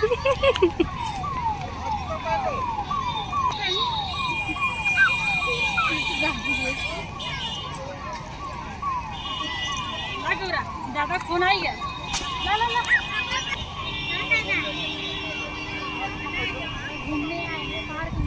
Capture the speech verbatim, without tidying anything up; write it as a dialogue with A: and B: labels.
A: ज्यादा खून आई है। ला ला ला। घूमने आए हैं पार्क में।